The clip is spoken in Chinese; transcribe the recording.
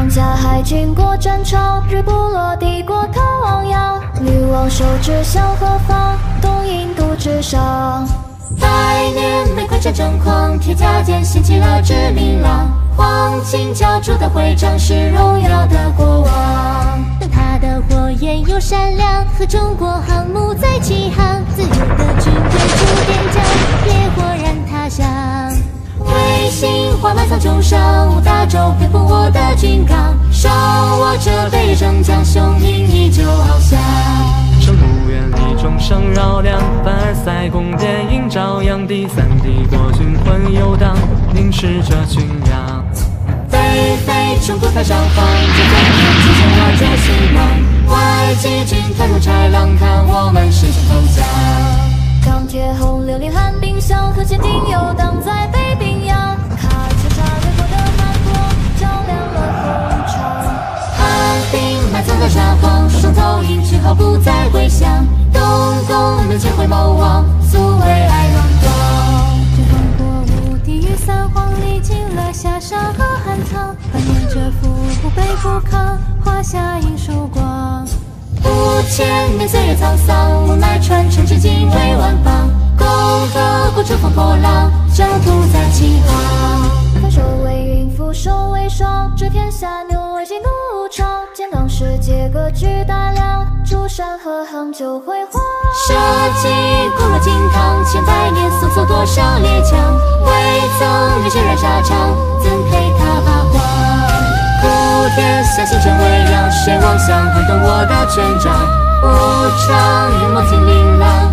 当家还经过战场，日不落帝国逃亡呀。女王手指向何方？东印度之上。 百年玫瑰战争狂，铁甲间掀起了致命浪。黄金教主的徽章是荣耀的国王。 灯塔的火焰又闪亮，和中国航母在起航。自由的军队驻点将，烈火燃他乡。 卫星画满苍穹上，大洲遍布我的军港。手握着北征将，雄鹰依旧翱翔。 圣母院里钟声绕亮，凡尔赛宫殿映朝阳，第三帝国军魂游荡，凝视着群羊。 北非中国太上皇，这冬天出现我这希望。外籍军团如豺狼，看我们实现投降。 钢铁洪流连寒冰箱，和坚定游荡在北冰洋。看见炸裂过的南国，照亮了红场。 寒冰埋藏的沙皇，双头鹰之后不再归乡。东宫面前回眸望，素为爱荣光。 这烽火无敌与三皇，历经了夏沙和寒唐。怀念着父不卑不亢，华夏映曙光。 5000年岁月沧桑，文脉传承至今为万邦。共和国乘风破浪，征途在起航。 他手为云，俯首为霜，指天下牛而今怒潮。建党世界割据大梁，诸山河航就辉煌。 设计古罗金汤，千百年搜索多少列强。未曾热血染沙场，怎配他发光？普天下星辰微亮，谁望向撼动我的权杖？无常与梦境琳琅。